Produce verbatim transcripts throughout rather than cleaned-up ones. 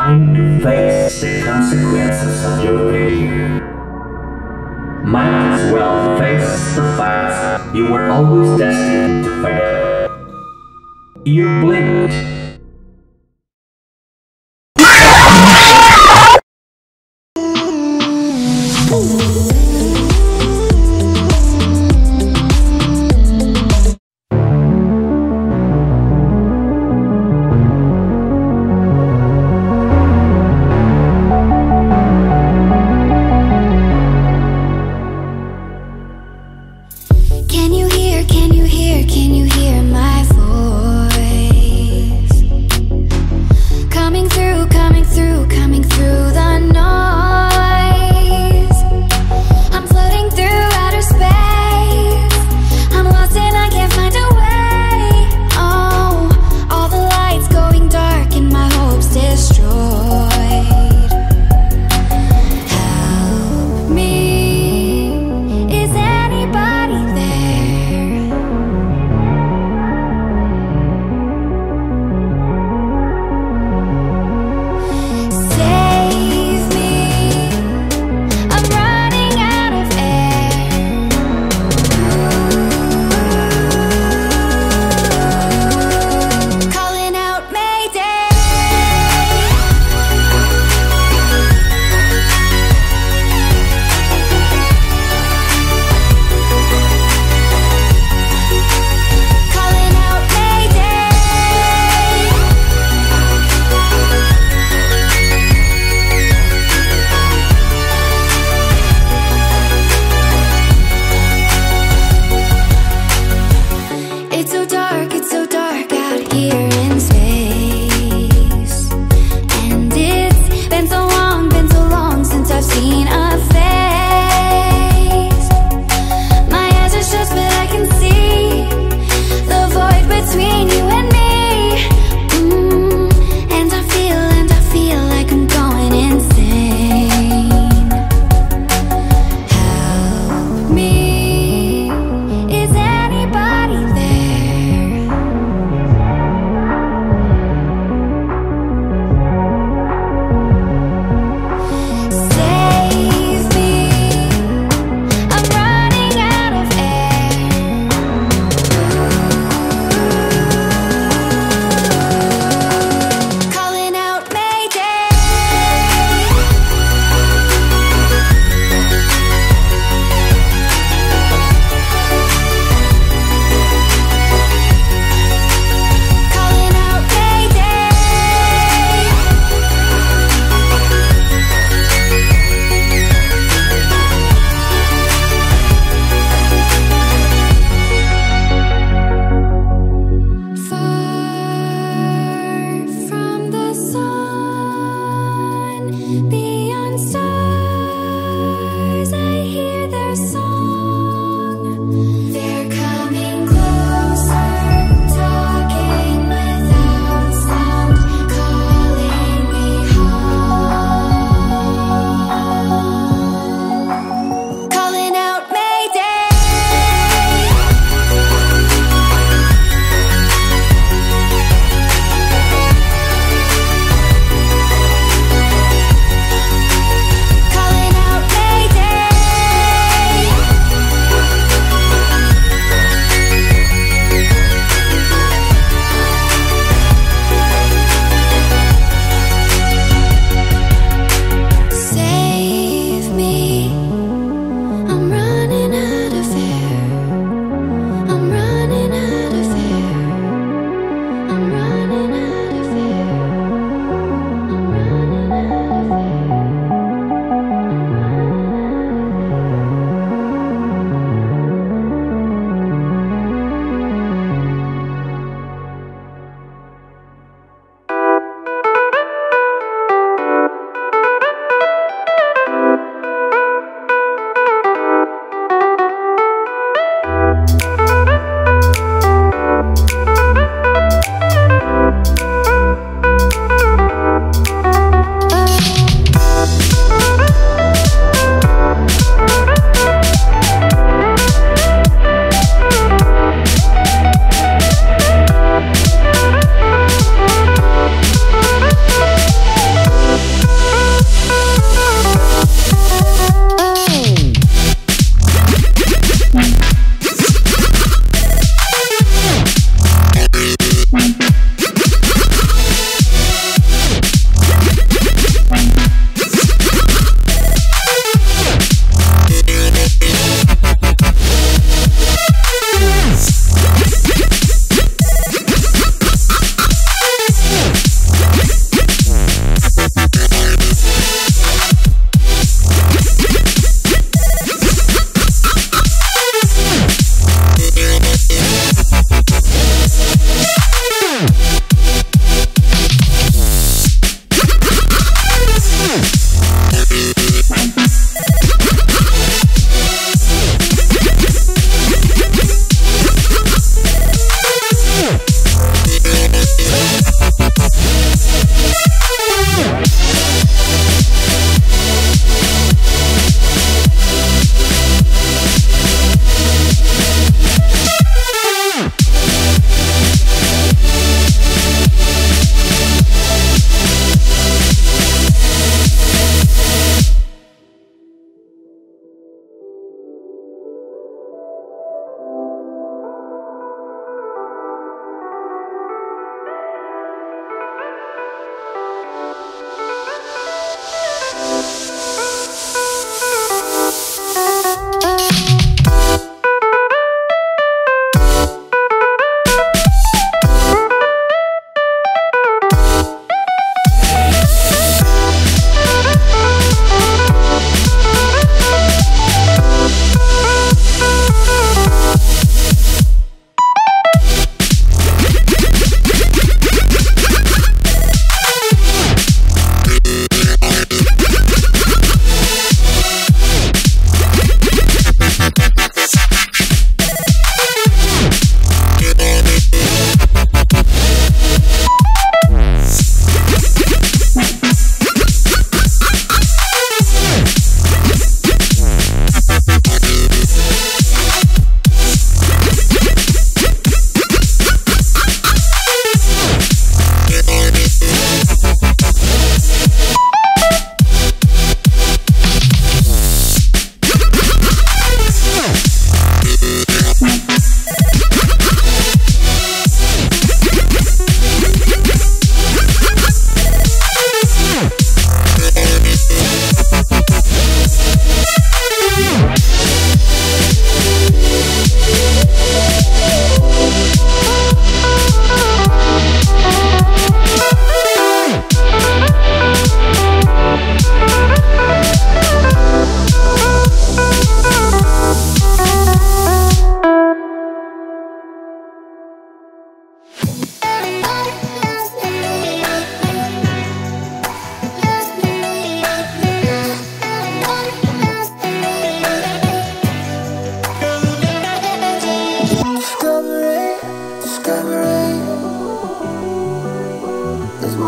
time to face the consequences of your behavior. Might as well face the facts you were always destined to fail. You blinked. Can you hear, can you hear, can you hear my voice?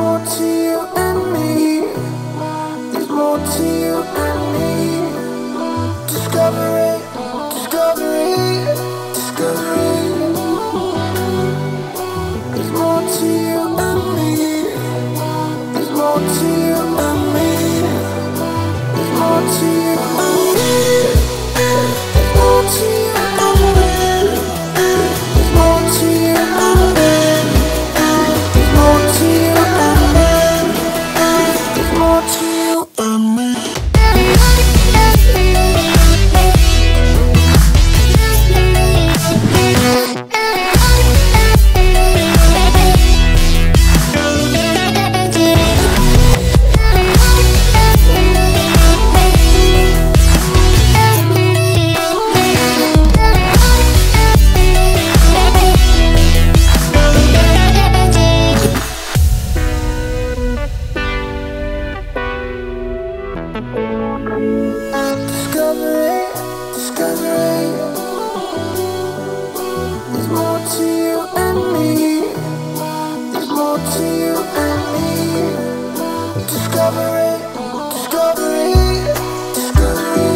more to you and me. There's more to you and me. Discovery, discovery, discovery. There's more to you and me. There's more to you and me. There's more to you and me. There's more to you and me. There's more to you and me. There's more to you and me. There's more to you and me. Discovery, discovery. There's more to you and me. There's more to you and me. Discovery, discovery, discovery.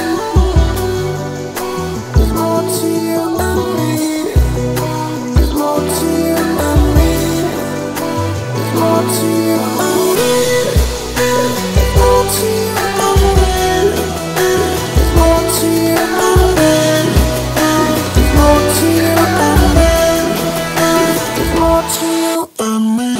There's more to you and me. There's more to you and me. There's more to you and me. There's more to you and me. There's more to you and me. There's more to you and me. There's more to you and me.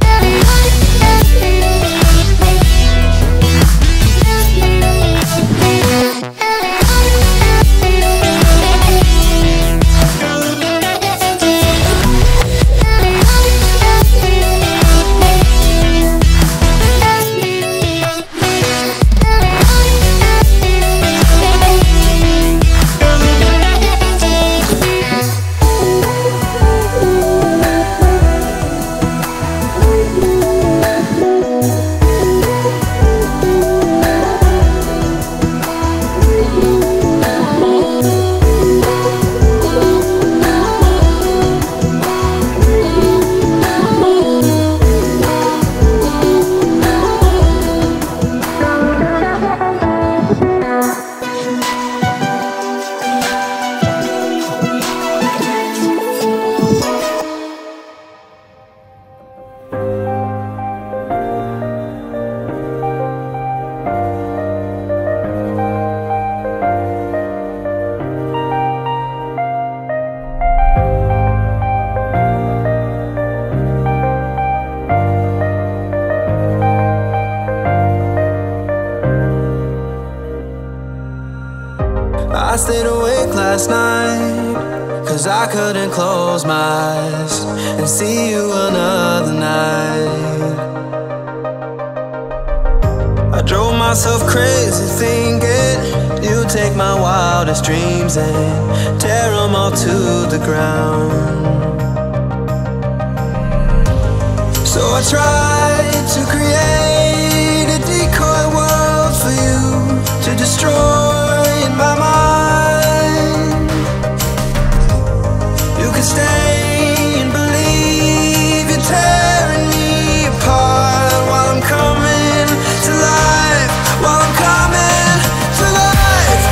I stayed awake last night, cause I couldn't close my eyes and see you another night. I drove myself crazy thinking you'd take my wildest dreams and tear them all to the ground. So I tried to create a decoy world for you to destroy in my mind. You can stay and believe you're tearing me apart while I'm coming to life, while I'm coming to life.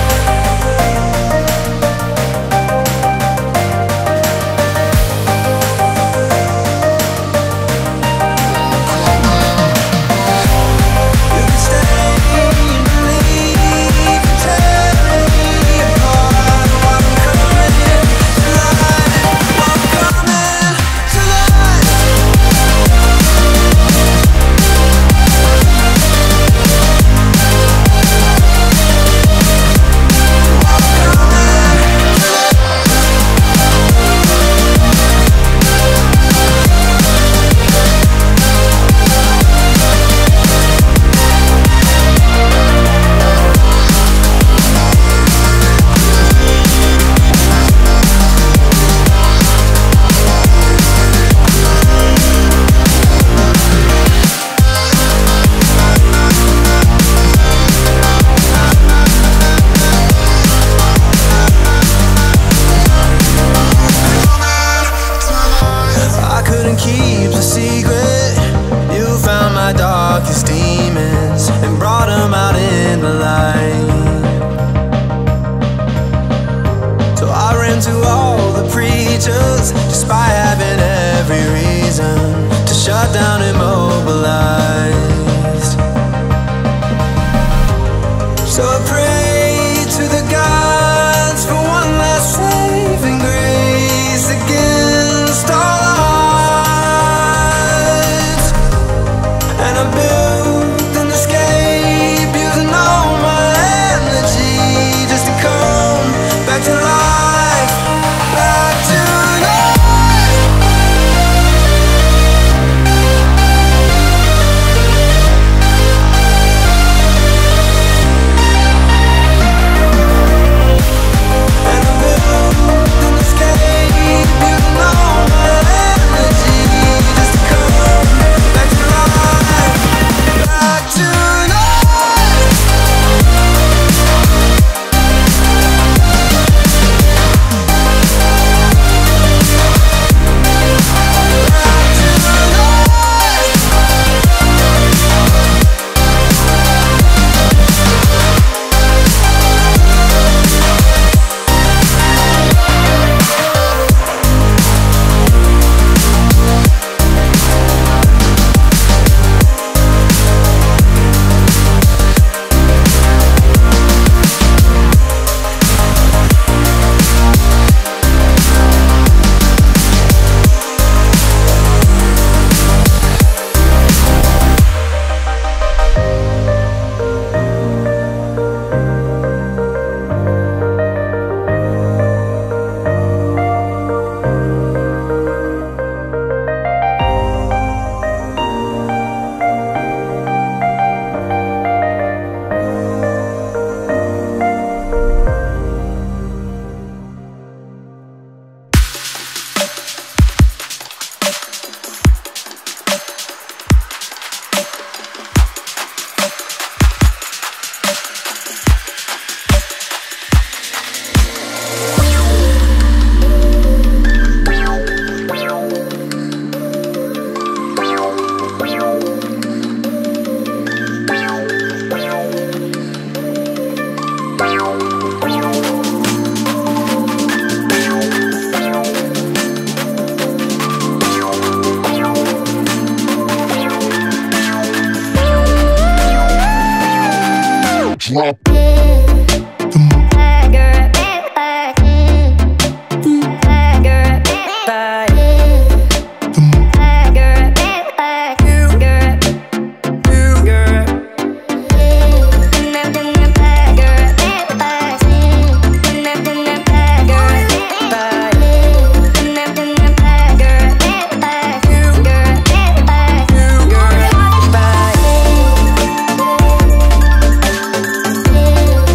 out these demons and brought them out in the light. So I ran to all the preachers, despite having every reason to shut down and mobilize. So I prayed to the gods for one last saving grace against all odds. And I built an escape using all my energy just to come back to life, back to life. And I built an escape using all my energy just to come back to life, back to life. Drop. Yeah.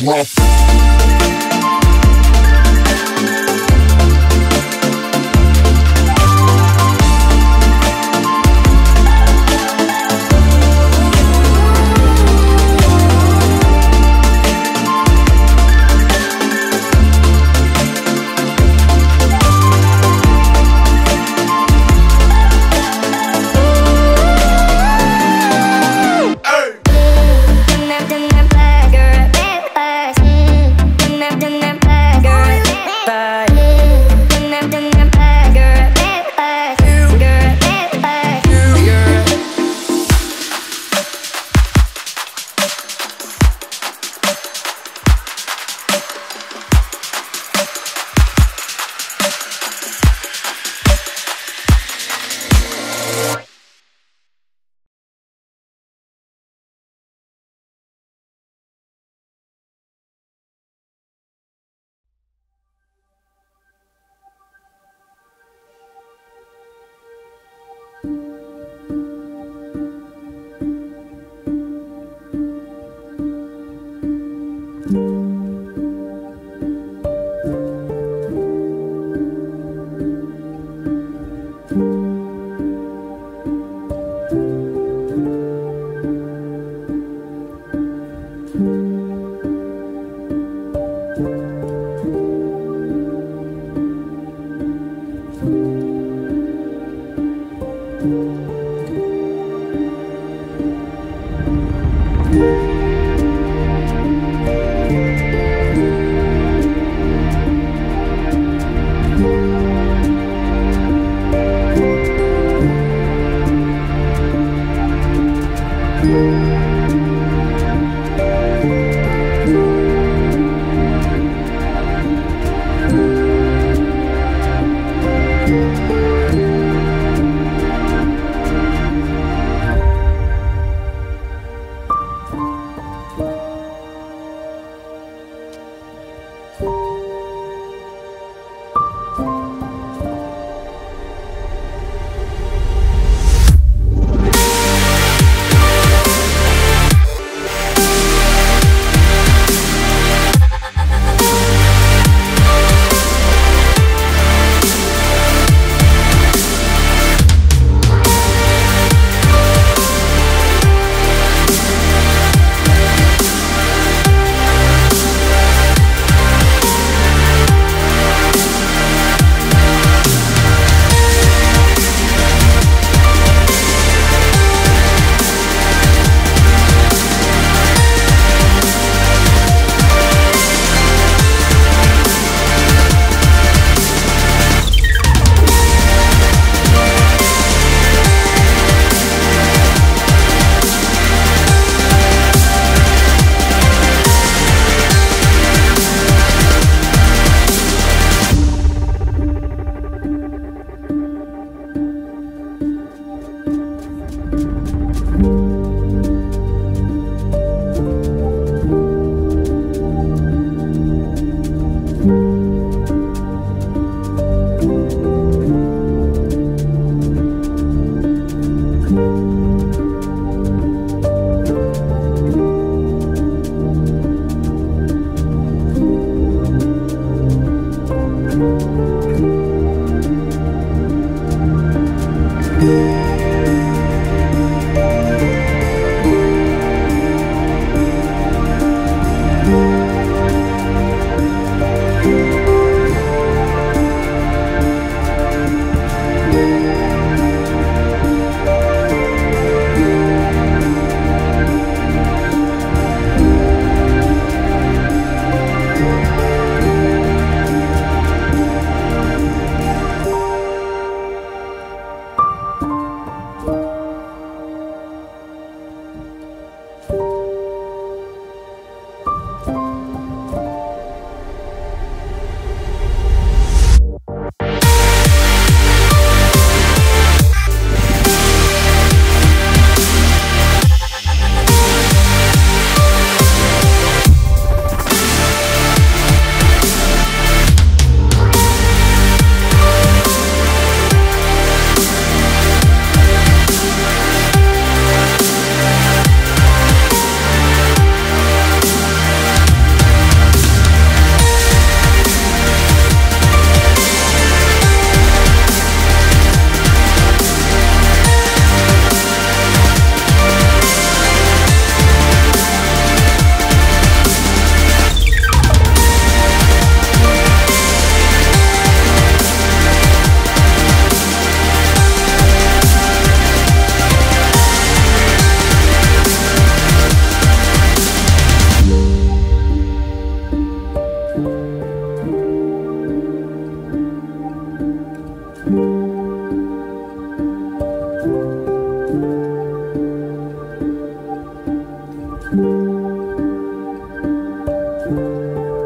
Thank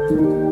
you.